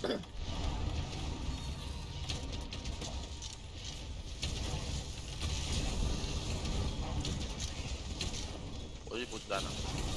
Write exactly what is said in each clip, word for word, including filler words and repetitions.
我去补子弹了。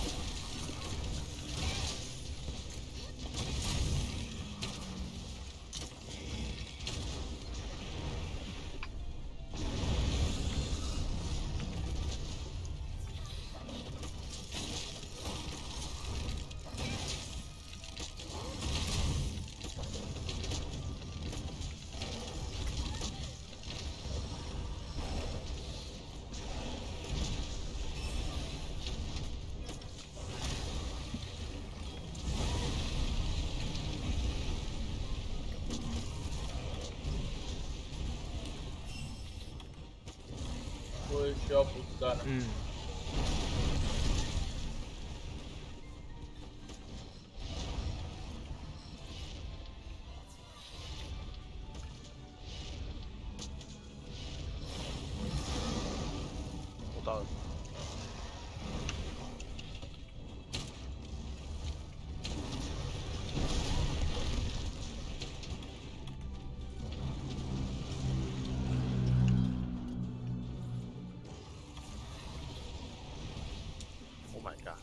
我也需要补子弹了。 嗯。 我到了。Oh my god！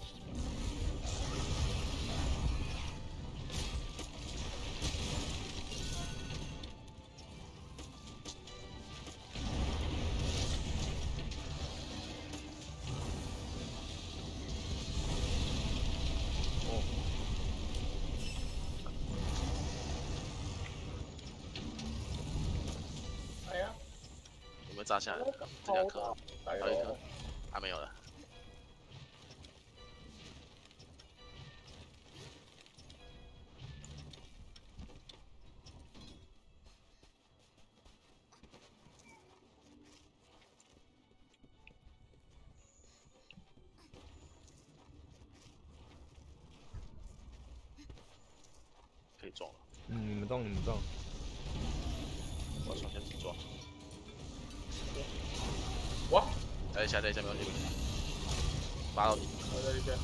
哎呀， 有没有炸下来？这两颗，还有一颗，还没有了。可以撞了。 嗯，你们动，你们动。 我首先只撞。 哇！ 等一下，等一下，没关系，拔到你。 我在这边。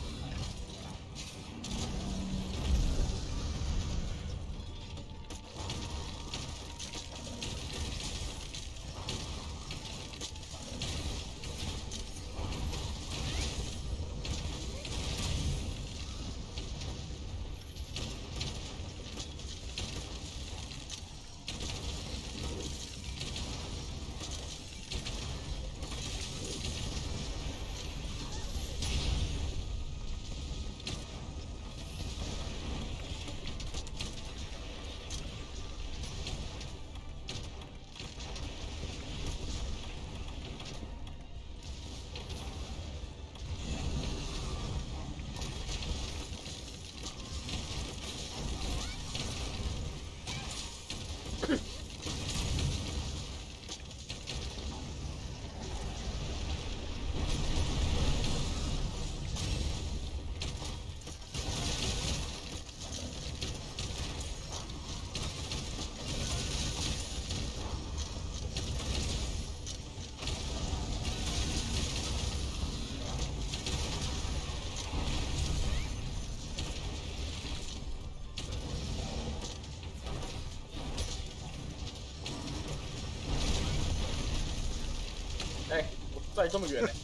哎，我在这么远呢。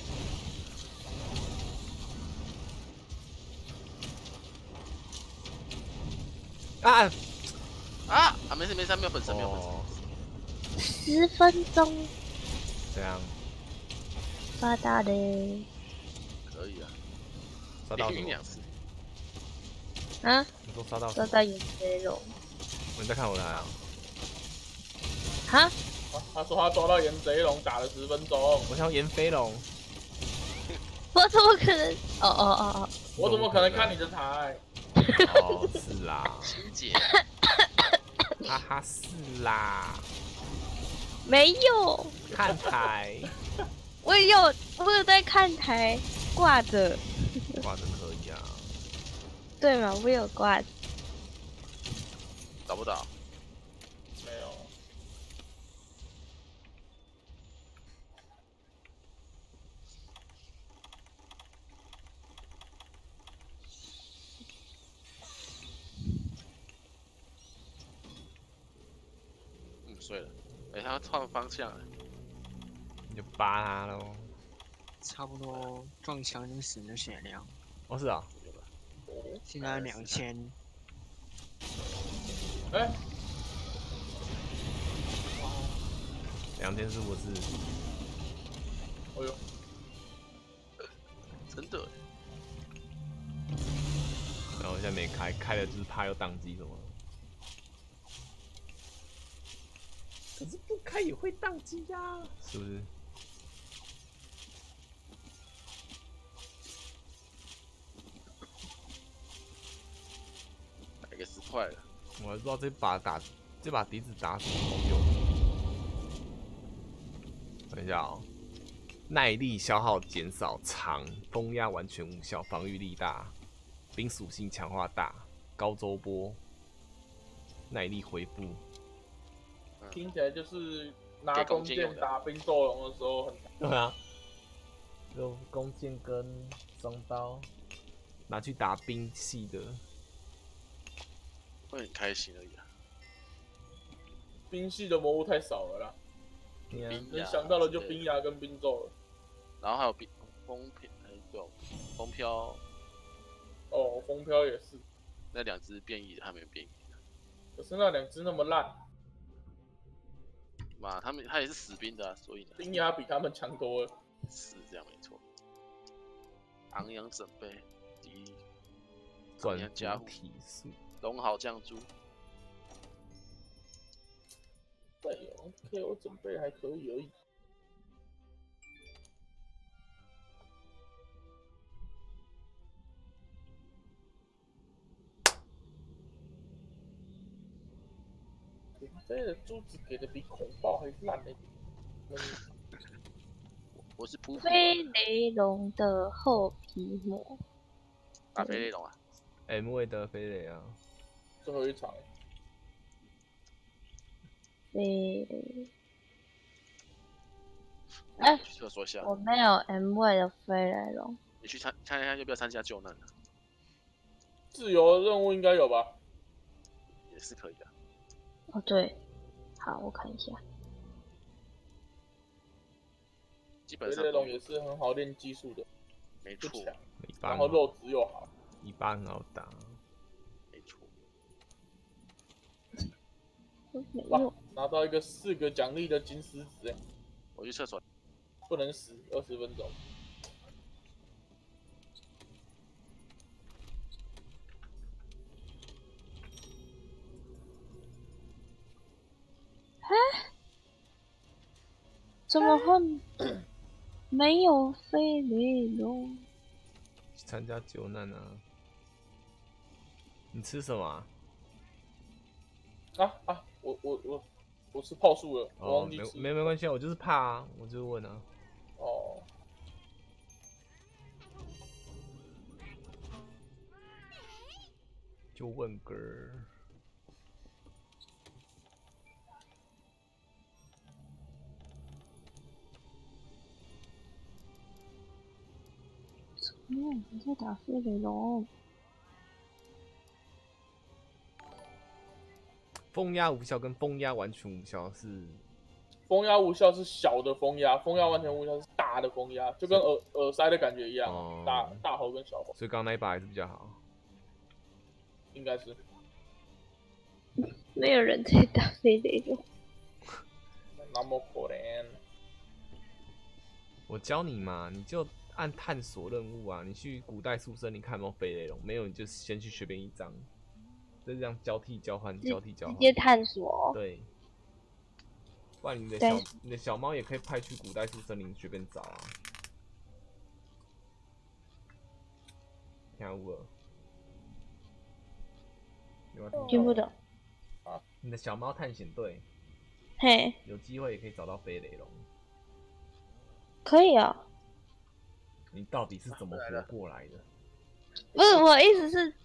啊啊啊！没事没事，没有粉丝，没有粉丝。 十分钟。 这样。 抓到嘞。 可以啊。 抓到什么？ 连晕两次。 啊？ 你说抓到？ 抓到岩飞龙。 你在看我来啊？ 哈？ 他说他抓到岩贼龙，打了十分钟。 我想岩飞龙。 我怎么可能？哦哦哦哦！ 我怎么可能看你的台？ 哦，是啦。 欣姐。 哈哈，是啦。 没有。 看台。 我有，我有在看台，挂着。 挂着可以啊。 对嘛，我有挂着。 找不到。 没有。 睡了。哎、欸，他换方向了， 你就扒他喽。 差不多撞墙就死的血量。 哦，是啊。 现在两千。 哎。 两千是不是？ 哎呦， 真的。 然后现在没开，开了就是怕又宕机什么。可是不开也会宕机呀，是不是？ 来个十块了。 我还不知道这把打这把笛子打什么用。等一下哦，耐力消耗减少长，风压完全无效，防御力大，冰属性强化大，高周波，耐力恢复。 听起来就是拿弓箭打冰斗龙的时候很。 对啊，就弓箭跟双刀拿去打兵器的， 会很开心而已啊。 兵系的魔物太少了啦。能想到的就冰牙跟冰咒了， 然后还有冰风飘，哎对哦，风飘， 哦风飘也是， 那两只变异的还没有变异， 可是那两只那么烂， 嘛他们他也是死兵的、啊，所以呢， 冰牙比他们强多了， 是这样没错。昂扬准备，第一， 转加体术， 龙好将猪。 对哦 ，K O 准备还可以而已。林飞的珠子给的比恐爆还烂呢、欸。 我是噗噗。 飞雷龙的厚皮膜。 打飞雷龙啊 ？M 位的飞雷啊。 最后一场。 飞雷。哎、欸， 去厕所一下。 我没有 M 位的飞雷龙。 你去参看一下要不要参加救难啊？ 自由任务应该有吧？ 也是可以的。 哦对，好，我看一下。 基本上飞雷龙也是很好练技术的， 没错。 然后肉质又好， 一般很好打。 没错。 哇，拿到一个四个奖励的金狮子哎！ 我去厕所。 不能死，二十分钟。 哎，怎么会没有飞雷龙？ 参加救难啊！你吃什么啊？ 啊啊！我我我我吃泡树了，我忘记吃。 没没没关系，我就是怕啊，我就问啊。 哦。 就问个儿。 嗯，你在打飞雷龙。 风压无效跟风压完全无效是。 风压无效是小的风压，风压完全无效是大的风压，就跟耳耳塞的感觉一样，哦、大大猴跟小猴。 所以刚刚那一把还是比较好。 应该是。 没有人在打飞雷龙。 那么可怜。 我教你嘛，你就按探索任务啊。你去古代宿舍，你看有没有飞雷龙？没有，你就先去随便一张，就这样交替交换，交替交换。 直接探索。 对。不然你的小你的小猫也可以派去古代树森林随便找啊。听有无？ 听不懂。 啊， 你的小猫探险队， 嘿， 有机会也可以找到飞雷龙。 可以啊、哦。 你到底是怎么活过来的？ 不是，我意思是，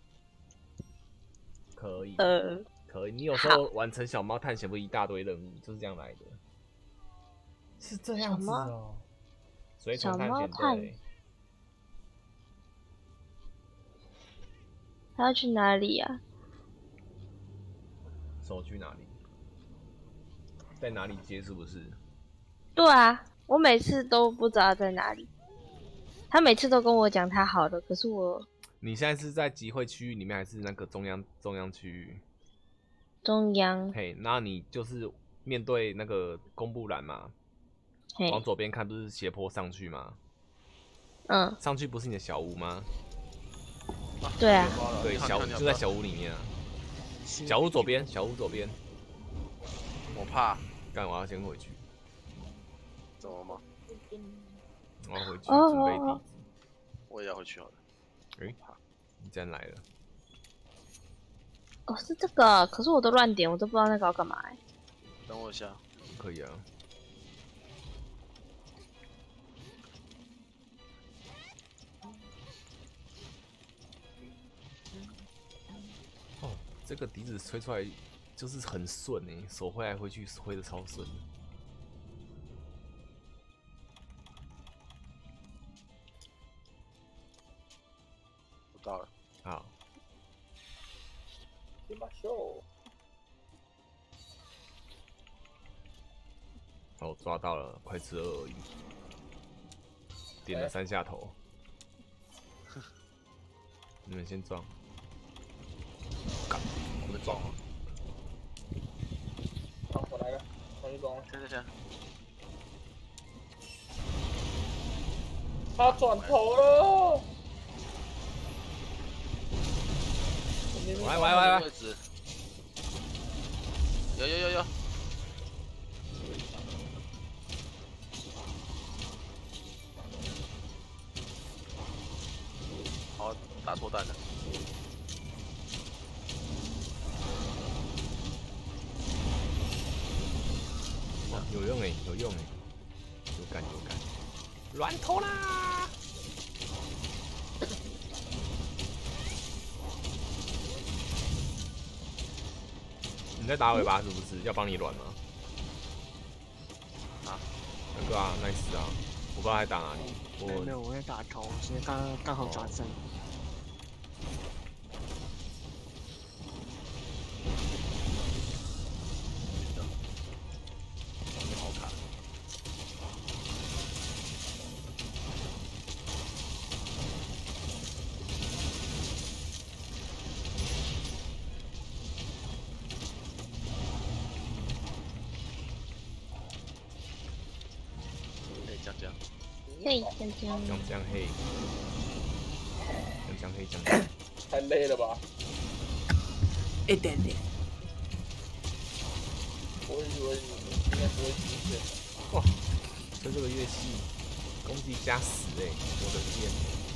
可以。 呃。 可以，你有时候完成小猫探险不是一大堆任务，就是这样来的。是这样子哦。随从探险队。 他要去哪里呀、啊？ 手去哪里？ 在哪里接是不是？ 对啊，我每次都不知道在哪里。他每次都跟我讲他好了，可是我…… 你现在是在集会区域里面，还是那个中央中央区域？ 中央。 嘿，那你就是面对那个公布栏嘛，往左边看不是斜坡上去吗？ 嗯， 上去不是你的小屋吗？ 对啊， 对，小屋就在小屋里面啊。小屋左边，小屋左边。 我怕。 干，我要先回去。 怎么吗？ 我要回去准备地址。 我也要回去好了。 哎、欸，你竟然来了。 哦，是这个，可是我都乱点，我都不知道那个要干嘛哎、欸。 等我一下。 可以啊。哦，这个笛子吹出来就是很顺哎，手挥来挥去挥的超顺。 我到了。 好。 去马秀。 哦，抓到了，快吃二而已。点了三下头。欸、你们先撞。 我们撞了。 好，我来了，重新装了。 行行行。 他转头了。 来来来来。 有有有有。好，打错弹了。 哇，有用哎，有用哎，有感有感。乱投啦！你在打尾巴是不是？要帮你软吗？ 啊？ 那个啊 ，nice 啊！我不知道在打哪里。我没有没有，我在打头，所以刚刚好转身。 好卡。江江， 嘿，江江， 江江嘿，江江嘿江江， 太累了吧？ 一点点。 我以为你应该不会出现。 哇，吹这个乐器，攻击加十哎、欸，我的天！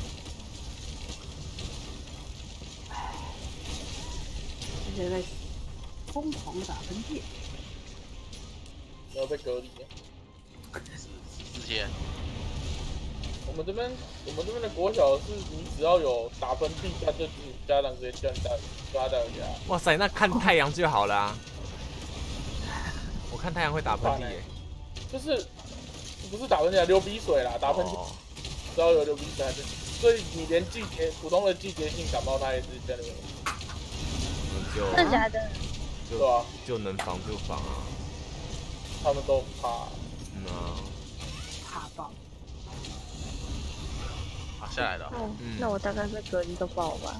现在在疯狂的打喷嚏。 没有被隔离。 之前， 我们这边我们这边的国小是，你只要有打喷嚏，他就家长直接叫你带抓带回家。 哇塞，那看太阳就好了、啊。我看太阳会打喷嚏耶、 欸，就是不是打喷嚏啊，流鼻水啦，打喷嚏， 哦、 只要有流鼻水，所以你连季节普通的季节性感冒，它也是在那边。 就真的假的？ 就对啊， 就能防就防啊。 他们都很怕。 嗯啊。 怕爆。 啊，下来了。 哦，嗯、那我大概被隔离个爆吧。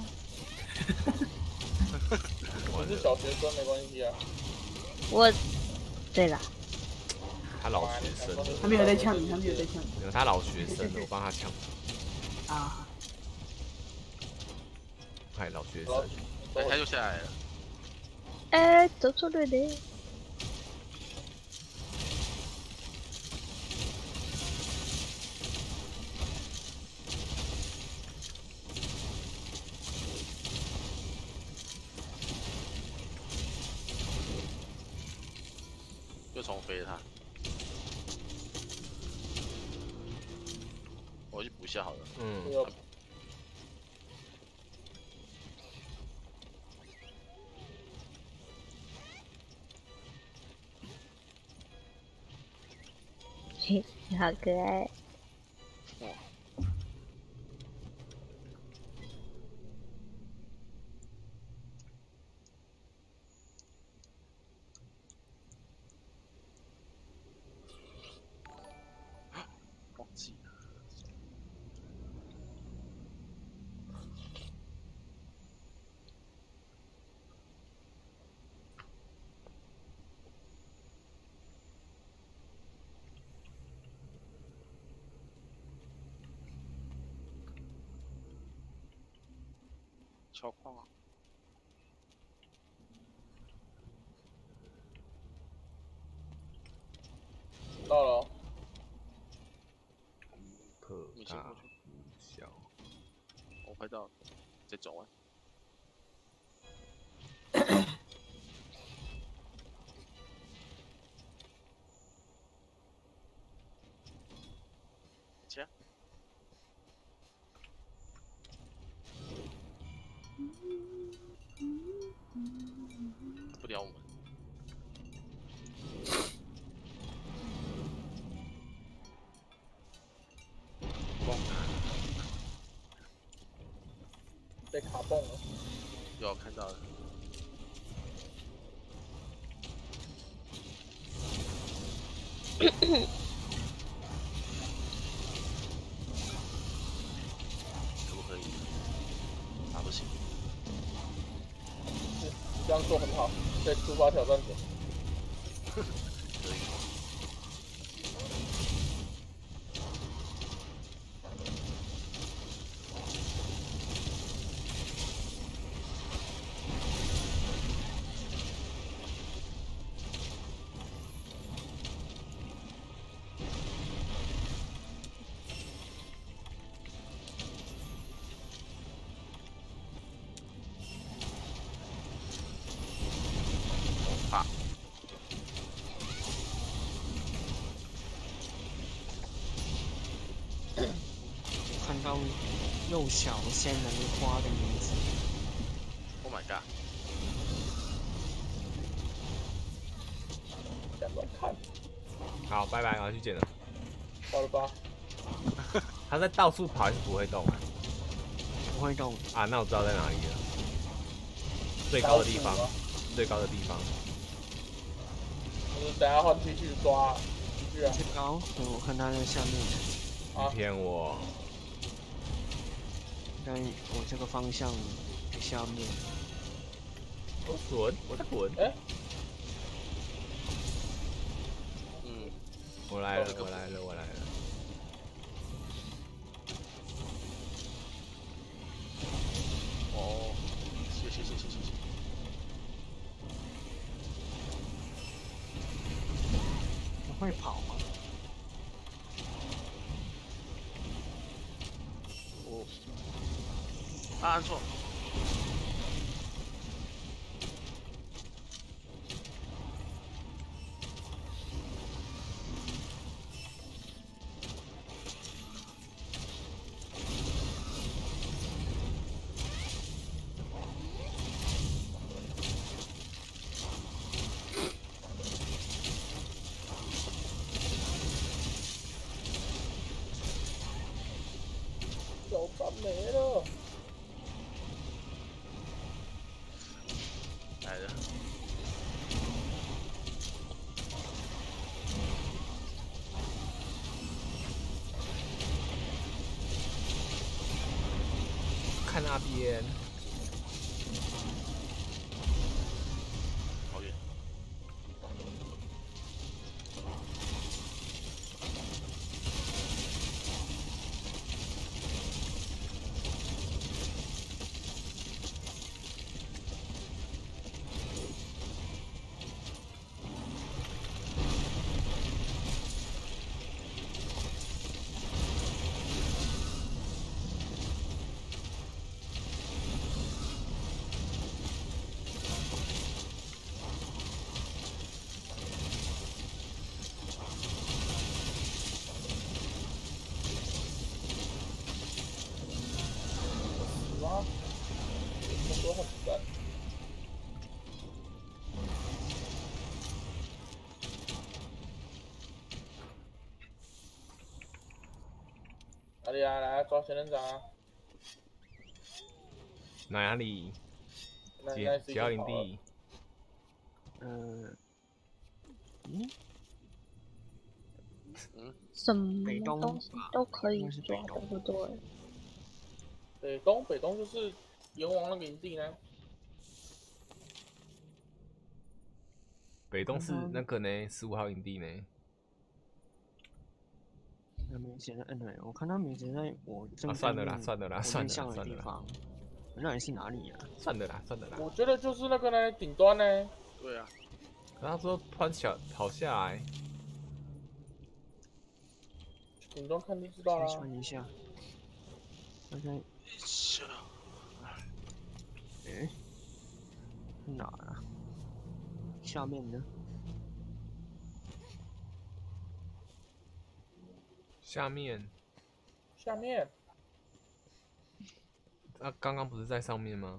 我是小学生，没关系啊。 我，对啦。 他老学生， 他没有在呛你，他没有在呛你。 没有，他老学生，我帮他抢。 啊。 嗨，老学生。 哎，他就下来了。 哎，走错了嘞。 又重飞了他，我去补一下好了。 嗯。 嘿，你好可爱。 哇。 敲矿啊！ 到了、哦。 特大无效。 我快到了，再走完。切。不聊我们。 被卡蹦了。 有看到了。可不可以？啊，不行。 是，这样做很好，在出发挑战者。 可以。 看到幼小仙人花的名字。 Oh my god！ 敢乱看。 好，拜拜，我要去捡了。 好了吧？ 他在到处跑还是不会动啊？ 不会动啊，那我知道在哪里了。最高的地方，最高的地方。 我等下换继续抓继续啊。 最高，对，我看他在下面。 你骗我！ 在我这个方向的下面。 我滚，我在滚。 哎、欸。 嗯。 我来了，我来了，我来了。 哦，谢谢谢谢谢谢。 我会跑吗？ 哦。啊，按错。 手把没了。 来了。 看那边。 好远。 哪里啊？来抓仙人掌啊！ 哪里？几几号营地？ 呃，嗯， 嗯， 什么东西都可以抓，对不对？ 北东，北东就是阎王那个营地呢。 北东是那个呢，十五号营地呢。 那名字在摁了，我看他名字在我正啊，算了啦，算了啦，算了啦， 的地方。 那里是哪里啊？ 算的啦，算的啦。 我觉得就是那个呢，顶端呢。 对啊。 可他说突然小跑下来， 顶端看就知道啦。 穿一下。OK。 是。 哎，哪啊？下面呢？ 下面。 下面。 啊，刚刚不是在上面吗？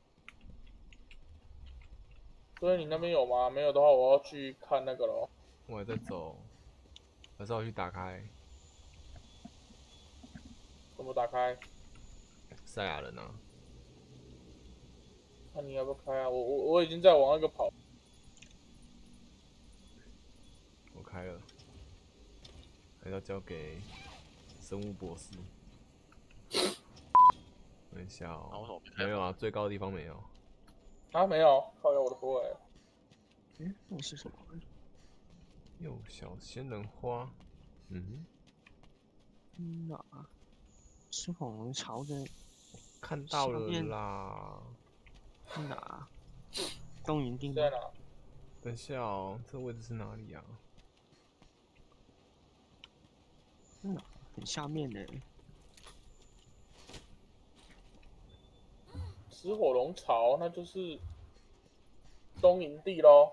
所以你那边有吗？没有的话，我要去看那个咯。 我还在走，还是我去打开？ 怎么打开？ 赛亚人啊！ 那你要不要开啊？我我我已经在往那个跑。 我开了，还要交给生物博士。等一下哦，没有啊，最高的地方没有。 啊，没有，靠呀，我的不会。 嗯，那是什么？ 幼小仙人花，嗯哼。哪？是恐龙巢的。 看到了啦。 哪？东营地在哪？ 等一下哦，这个位置是哪里啊？ 哪？很下面呢。 死火龙巢，那就是东营地咯。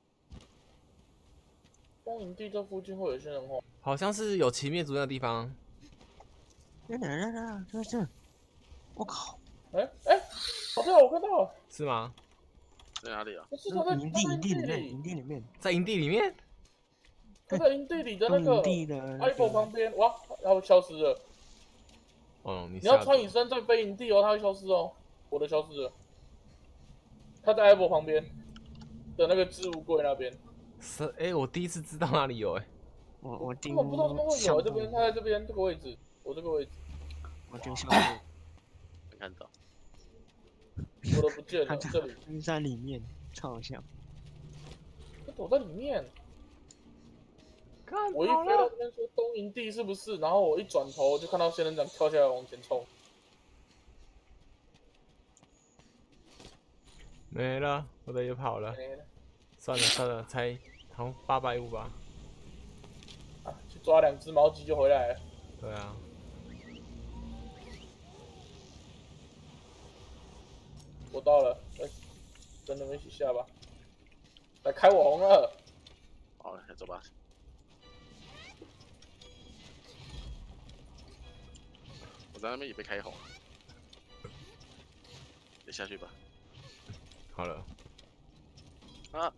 东营地这附近会有仙人花， 好像是有奇灭族那个地方。 来来来来，这这，我靠！ 哎哎，好像我看到了， 是吗？ 在哪里啊？ 是他在营地营地里面，营地里面， 在营地里面。 他在营地里的那个 Apple 旁边，哇，它会消失了。 哦，你你要穿隐身再飞营地哦，它会消失哦。我的消失了，他在 Apple 旁边的那个置物柜那边。 是哎、欸，我第一次知道哪里有哎、欸。 我我盯。 我不知道怎么会有，这边他在这边这个位置，我这个位置。 我丢消失。 没看到。 我都不见了，这里。 在里面，超好笑。 他躲在里面。 看我一飞到这边说东营地是不是？然后我一转头就看到仙人掌跳下来往前冲。 没了，我的也跑了。算了算了，才好像八百五吧。 啊，去抓两只毛鸡就回来了。 对啊。 我到了，来，跟你们一起下吧。来开我红了。 好了，走吧。我在那边也被开红。你下去吧。 好了。 啊！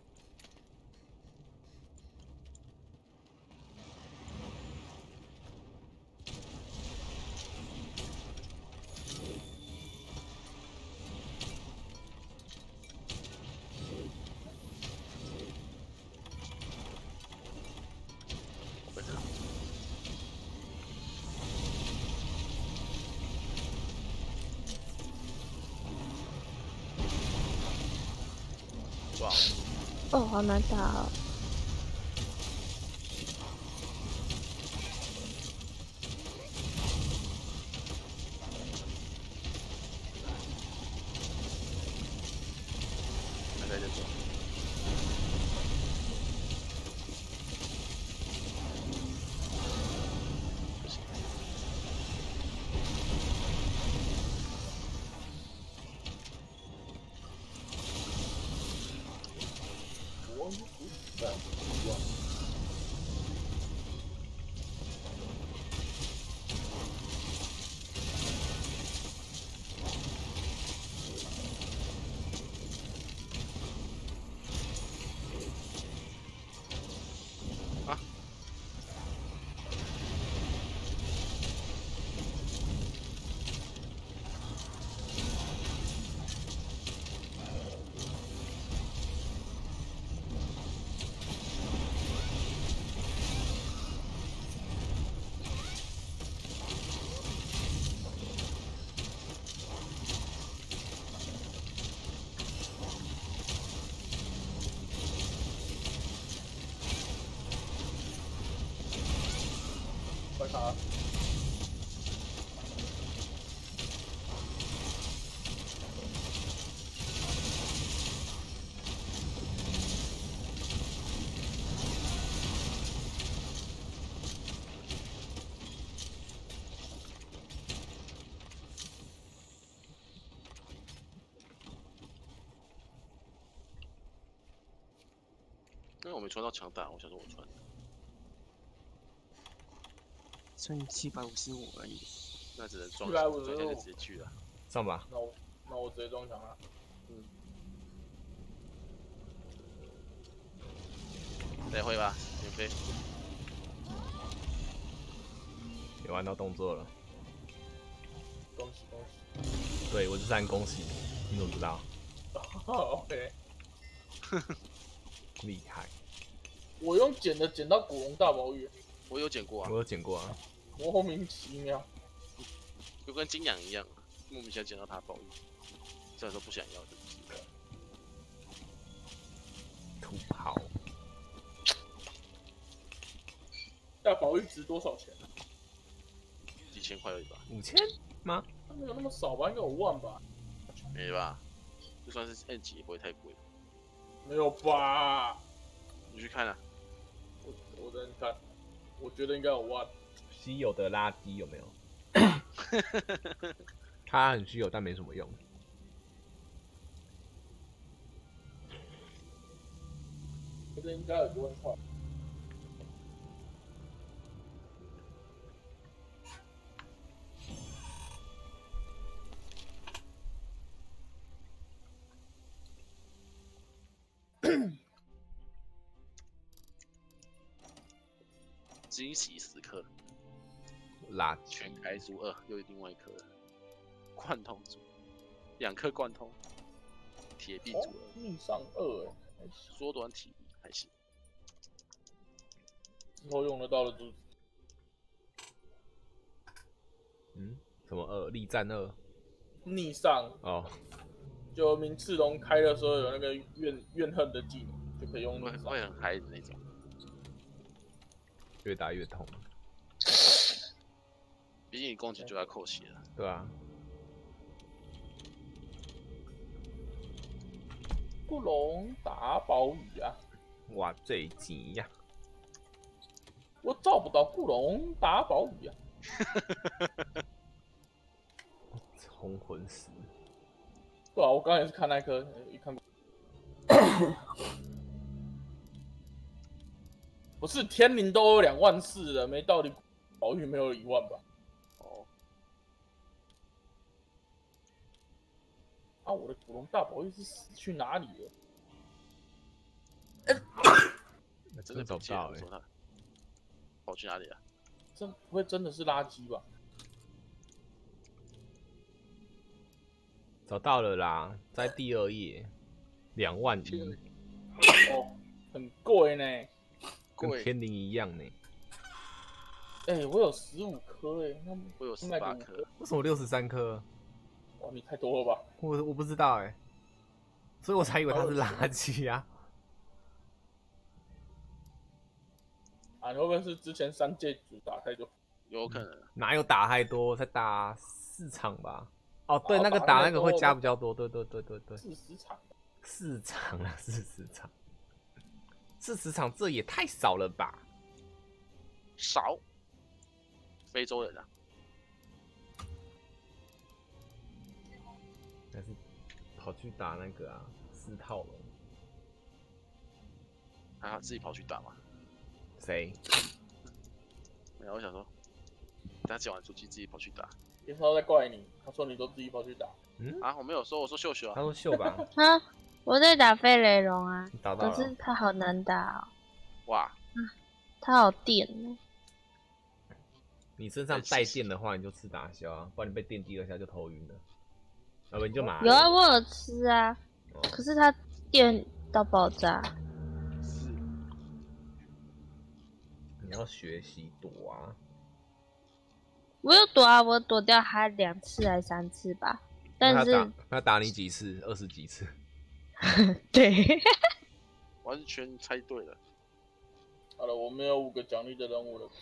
我被卡。哇！ 哦，好难打哦。 还在这走。不行。 快卡！ 因为我没穿到强大，我想说我穿。 剩七百五十五而已。 那只能装， 一百五装一下就直接去了。 上吧。 那我那我直接装强了。 嗯。再会吧，免费。 也玩到动作了。 恭喜恭喜！ 对，我是三恭喜，你怎么知道 ？OK。 厉害。 我用捡的捡到古龙大宝玉。 我有捡过啊。 我有捡过啊。 莫名其妙。 就跟金养一样，莫名其妙捡到他宝玉，虽然说不想要，就是。 土炮。 大宝玉值多少钱？ 几千块而已吧。 五千吗？ 没有那么少吧，应该有万吧。 没吧？就算是 N 级也不会太贵。 没有吧？ 你去看啊。 我我在看，我觉得应该有万。 稀有的垃圾有没有？它很稀有，但没什么用。 觉得应该有一万块。 惊喜时刻， 垃圾全开组二，又另外一颗贯通组，两颗贯通，铁臂组二， 逆上二哎， 缩短体力还行。 之后用得到的就是， 嗯，什么二？力战二？ 逆上哦， 就明赤龙开的时候有那个怨怨恨的技能，就可以用逆上， 会很嗨的那种。 越打越痛。 毕竟你攻击就要扣血了。 对啊。 古龙打宝雨啊！ 哇，这急呀！ 我找不到古龙打宝雨啊！ 红魂石。 对啊，我刚刚也是看那颗，一看过。不是天灵都有两万四了，没道理宝玉没有一万吧？ 哦。 啊，我的古龙大宝玉是死去哪里了？ 那真的找不到哎、 欸！跑去哪里了？ 这不会真的是垃圾吧？ 找到了啦，在第二页，两万一。 哦，很贵呢。 跟天灵一样呢。 哎、欸，我有十五颗哎，那我有十八颗， 为什么六十三颗？ 哇，你太多了吧？ 我我不知道哎、欸，所以我才以为它是垃圾啊。 啊，你会不会是之前三届组打太多？ 有可能。 哪有打太多？才打四场吧？哦，对，哦、那个打那个会加比较多，对对对对对。 四十场。 四场啊，四十场。四十场，这也太少了吧？ 少，非洲人啊， 还是跑去打那个啊，四套龙。 他自己跑去打嘛？ 谁？ 没有，我想说，他讲完出去自己跑去打。 别说在怪你，他说你都自己跑去打。 嗯啊，我没有说，我说秀秀啊。 他说秀吧。 啊，我在打飞雷龙啊， 打到了。 可是他好难打哦。 哇， 啊，他好电哦。 你身上带电的话，你就吃打消啊，不然你被电击了下就头晕了，要不然你就麻了。 有啊，我有吃啊，哦、可是他电到爆炸。 是。 你要学习躲啊。 我有躲啊，我躲掉他两次还三次吧，但是他 打, 他打你几次？二十几次。 对。 完全猜对了。 好了，我们有五个奖励的任务了。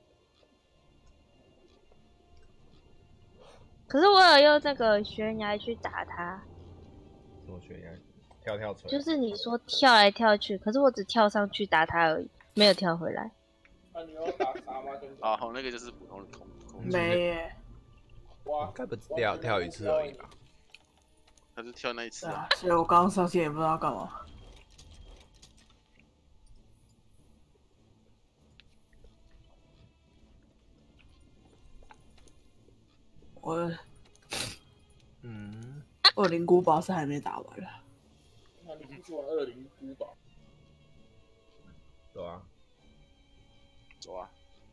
可是我有用这个悬崖去打他。 什么悬崖？跳跳锤？ 就是你说跳来跳去，可是我只跳上去打他而已，没有跳回来。 那、啊、你要打啥吗？ 啊，好，那个就是普通的空空。 没耶。 哇， 该不是跳跳一次而已吧？ 他是跳那一次啊。 所以我刚刚上线也不知道干嘛。 我嗯， 恶灵古堡是还没打完了。 那你不去玩恶灵古堡？ 走啊， 走啊！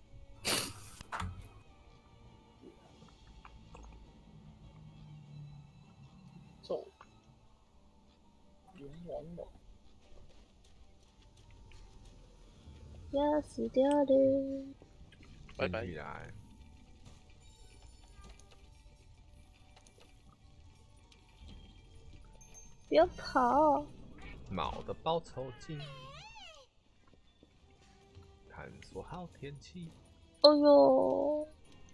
走，冤枉了。 要死掉了！ 拜拜进去来。 不要跑！ 猫的报酬金，探索好天气。 哦呦！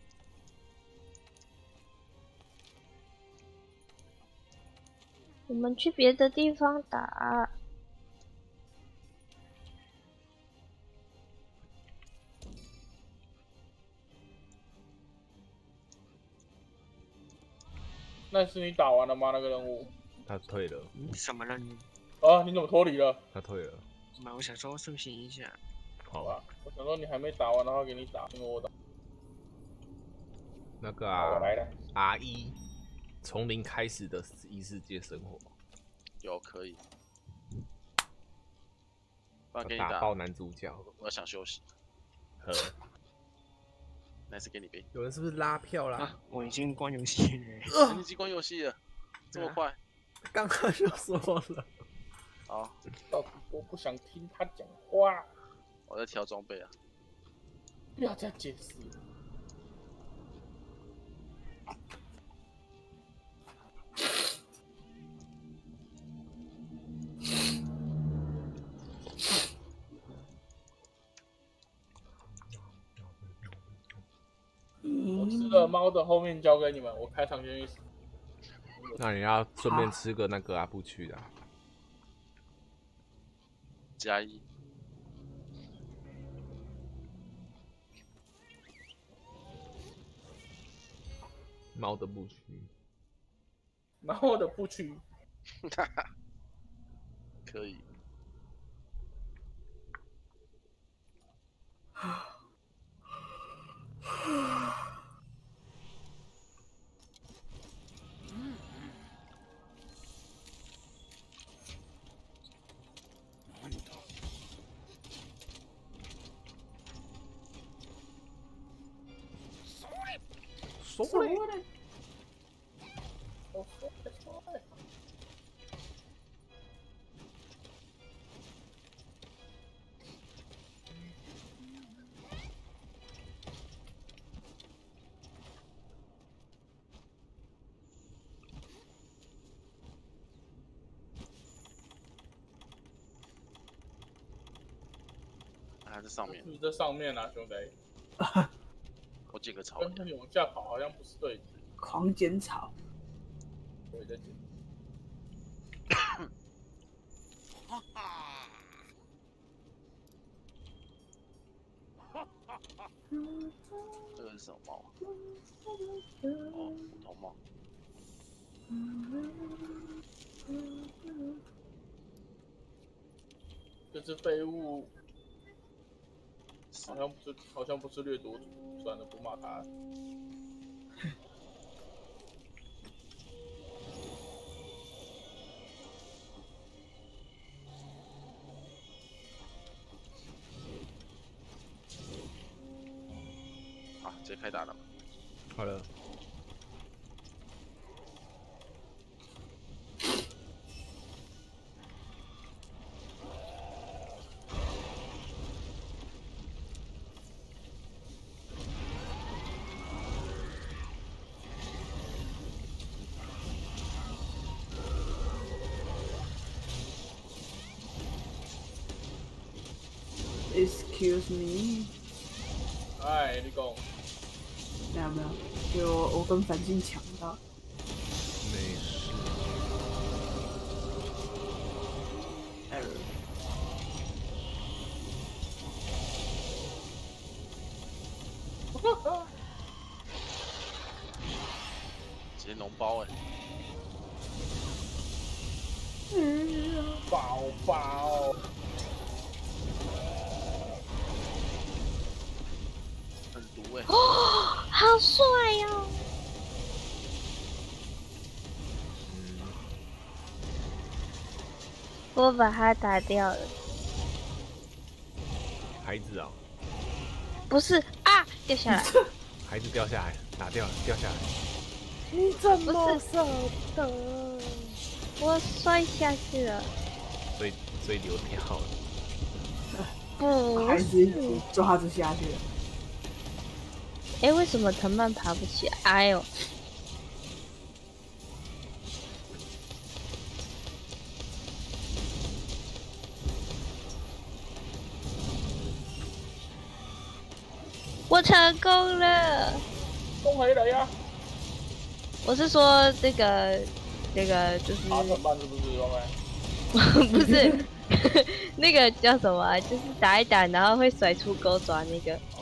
我们去别的地方打。 那是你打完了吗？那个任务？ 他退了。 嗯，什么任务？ 啊，你怎么脱离了？ 他退了。 妈，我想说顺便一下。 好吧，我想说你还没打完的话给你打，因为我打。 那个啊， 我来了。 R 一，从零开始的异世界生活。 有可以。不然给你打打爆男主角。 我想休息。 呵。 那是给你背。 有人是不是拉票啦？ 啊，我已经关游戏了。 呃、你已经关游戏了，这么快？ 刚刚就说了。 好， 到底我不想听他讲话。 我在调装备啊。 不要再解释了。我吃了猫的，后面交给你们，我开场先去。 那你要顺便吃个那个啊，不去的、啊。 加一。 猫的不屈。 猫的不屈。 可以。 说嘞， 我说的说的。 还在上面。 你在上面啊，兄弟。 我捡个草。 跟着你往下跑好像不是对的。 狂捡草。 我也在捡。 这个是什么猫？哦，普通猫。 这只废物好像不是，好像不是掠夺主，算了，不骂他。 好，直接开打了。 好了。 Excuse me。 哎，你讲。 没有没有，就我我跟繁星抢到。 没事。 哎。 直接脓包哎、欸。 嗯，宝宝。 很毒哎、欸！ 哦，好帅哟、哦！ 我把它打掉了。 孩子啊、哦， 不是啊，掉下来。 孩子掉下来，哪掉了？掉下来。 你怎么舍得？ 我摔下去了。 所以所以流掉了。 不孩子一起抓着下去了。 哎、欸，为什么藤蔓爬不起来？哎呦！我成功了！ 攻回来呀！ 我是说这个，这个就是爬藤蔓是不是？兄弟？不是，那个叫什么、啊？就是打一打，然后会甩出钩爪那个。